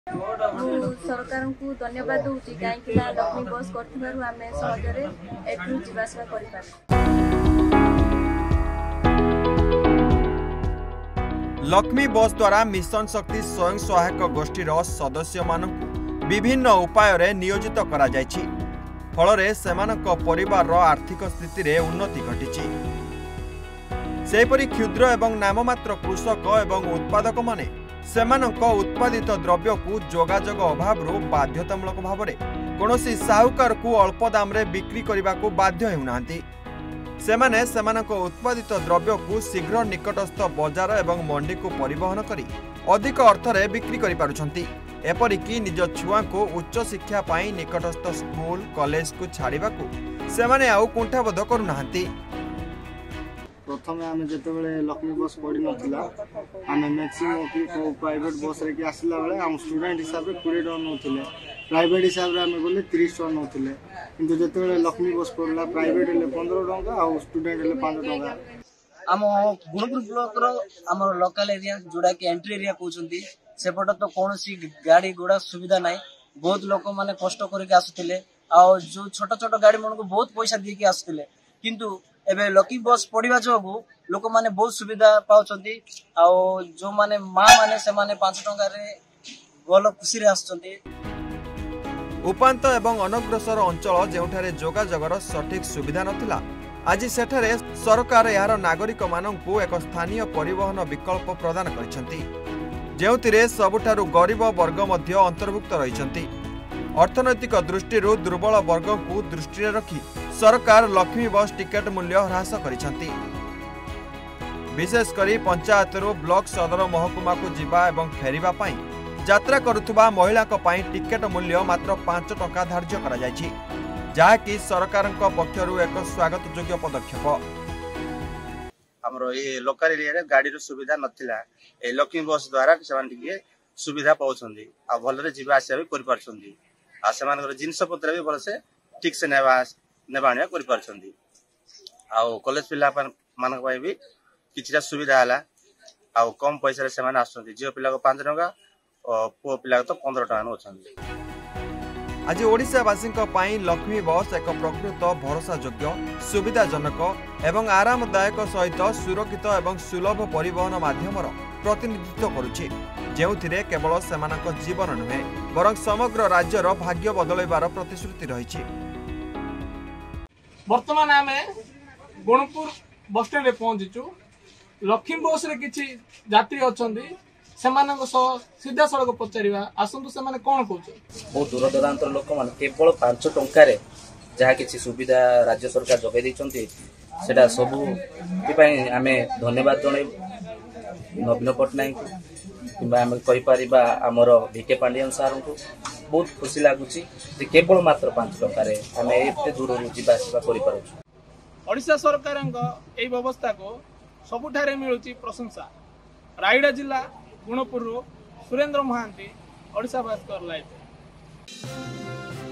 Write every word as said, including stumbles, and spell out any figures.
सरकार को धन्यवाद दूची कहीं लक्ष्मी बस कर आम सहजरे एठू जावासवा कर लक्ष्मी बस द्वारा मिशन शक्ति स्वयं सहायक गोष्ठीर सदस्य मानक विभिन्न उपाय रे नियोजित करा जायछि। फलरे सेमानक परिवार आर्थिक स्थिति रे उन्नति घटिछि। सेपरि क्षुद्र एवं नाममात्र कृषक एवं उत्पादक माने सेमानक उत्पादित द्रव्य को जोगाजोग अभाव बाध्यतामूलक भाव में कौनसी साहूकार को अल्प दाम रे बिक्री करने को बाध्य होउनांती। सेमाने सेमानक उत्पादित द्रव्य को शीघ्र निकटस्थ बजार एवं मंडी को परिवहन करी अधिक अर्थ रे बिक्री करि पारुछंती। एपरिकी निज छुआ को उच्च शिक्षा पाई निकटस्थ स्कूल कॉलेज को छाड़िबा को सेमाने आउ कुंठाबोध करूनांती। प्रथम आम जो लक्ष्मी बस पड़ी नाला आम मैक्सीम प्राइवेट बस रे आसला बेले आम स्टूडेंट हिसाब से कोड़े टका नौले प्राइवेट हिसाब से आम गले तीस टका नौले कि जो लक्ष्मी बस पड़ा प्राइवेट हेल्ले पंद्रह टका आ स्टूडेंट हेल्ले पांच टका। आम गुणपुर ब्लॉक आम लोकल एरिया जोड़ा कि एंट्री एरिया कहते सेपट तो कौन गाड़ी घोड़ा सुविधा ना बहुत लोक मैंने कष्ट करके आसुले आ जो छोट छोट गाड़ी मन को बहुत पैसा देके आसुले किंतु एबे लकी बस पड़िबा जोगु लोक माने बहुत सुविधा पाउछंती आ जो माने मां माने से माने पांच टका रे गल खुशी रे आछंती। उपांत एवं अनग्रसर अंचल जेउठारे जोगाजोगर सठिक सुविधा नथिला आज सेठारे सरकार यार नागरिक माननकु एक स्थानीय परिवहन विकल्प प्रदान करिसंती जेउतिरे सबुठारु गरीब वर्ग मध्य अंतर्भुक्त रहिसंती। अर्थनैतिक दृष्टि दुर्बल वर्ग को दृष्टि रखी सरकार लक्ष्मी बस टिकेट मूल्य ह्रास करिसंती। विशेषकर पंचायतरू ब्लॉक सदर महकुमा को जीवा एवं फेरिबा पाई यात्रा करुथुबा महिला टिकेट मूल्य मात्र पांच टका धार्य करा जायछि जाहाकि सरकारक पक्षरु एक स्वागत योग्य पदक्षेप। हमरो ये लोकल एरिया रे गाड़ी रो सुविधा नथिला ए लक्ष्मी बस द्वारा सेमान टिके सुविधा पाउछंदी आ भलरे जीवा आसिया भी करि पारछंदी आ सेमान जिनस पत्र भी भलसे ठीक से नेवा नेबाणिया करि पारछंदी आ कॉलेज पिला मान भी किछिटा सुविधा हला आ कम पैसा रे सेमान आछंदी जे पिला को पांच टका और पो पिला तो पंद्रह टका नोछंदी। आज ओडिशावासी लक्ष्मी बस एक प्रकृत भरोसा योग्य सुविधाजनक एवं आरामदायक सहित सुरक्षित एवं सुलभ परिवहन माध्यमर प्रतिनिधित्व करुछि जेउथिरे केवल सेमानक जीवन नुहे बरं समग्र राज्यर भाग्य बदलैबार प्रतिश्रुति रहिछि। वर्तमान आमे गुणपुर बस स्टैंड रे पहुंचीचु। लक्ष्मी बस रे किछि यात्री अछंदी सेमानक सीधा सड़क पचारिबा आसंतु सेमाने कोन कहउछ बहुत दूर दूरांतर लोक मान केवल पांच टंका रे जहा किछि सुविधा राज्य सरकार जगै दैछंती सेटा सब पई आमे धन्यवाद जणै नवीन पटनायक किंबा आमे कहि परिबा हमर भिके पांडियन सार को बहुत खुशी लागुची जे केवल मात्र पांच टंका रे आमे एते दूर जीवा आसीबा करि पारुछु। ओडिशा सरकारक एई व्यवस्था को सबुठारे मिलुची प्रशंसा। रायगढ़ जिला गुणपुर सुरेंद्र महांती ओडिशा भास्कर लाइव।